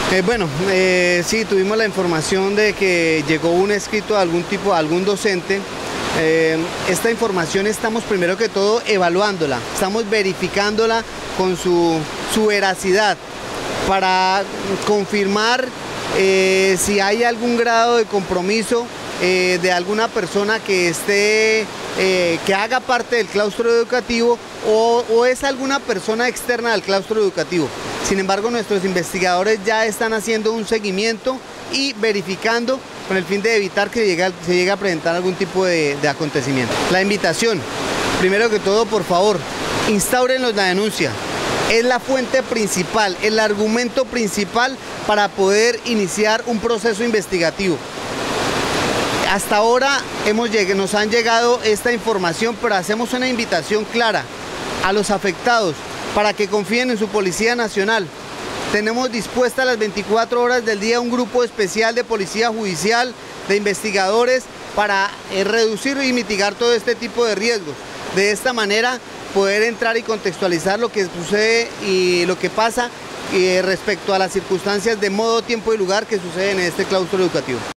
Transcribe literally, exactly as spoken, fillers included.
Eh, bueno, eh, sí, tuvimos la información de que llegó un escrito de algún tipo, a algún docente. Eh, esta información estamos primero que todo evaluándola, estamos verificándola con su, su veracidad para confirmar eh, si hay algún grado de compromiso eh, de alguna persona que esté, eh, que haga parte del claustro educativo o, o es alguna persona externa del claustro educativo. Sin embargo, nuestros investigadores ya están haciendo un seguimiento y verificando con el fin de evitar que llegue, se llegue a presentar algún tipo de, de acontecimiento. La invitación, primero que todo, por favor, instáurenos la denuncia. Es la fuente principal, el argumento principal para poder iniciar un proceso investigativo. Hasta ahora hemos llegado, nos han llegado esta información, pero hacemos una invitación clara a los afectados para que confíen en su Policía Nacional. Tenemos dispuesta las veinticuatro horas del día un grupo especial de policía judicial, de investigadores, para eh, reducir y mitigar todo este tipo de riesgos. De esta manera poder entrar y contextualizar lo que sucede y lo que pasa eh, respecto a las circunstancias de modo, tiempo y lugar que suceden en este claustro educativo.